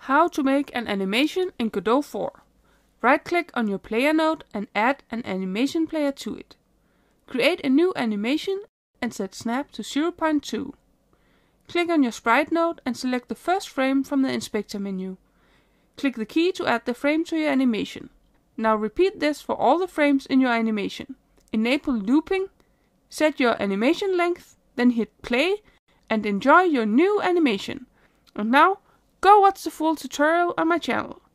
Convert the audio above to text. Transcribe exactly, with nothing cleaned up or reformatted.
How to make an animation in Godot four. Right-click on your player node and add an animation player to it. Create a new animation and set snap to zero point two. Click on your sprite node and select the first frame from the inspector menu. Click the key to add the frame to your animation. Now repeat this for all the frames in your animation. Enable looping, set your animation length, then hit play and enjoy your new animation. And now, go watch the full tutorial on my channel.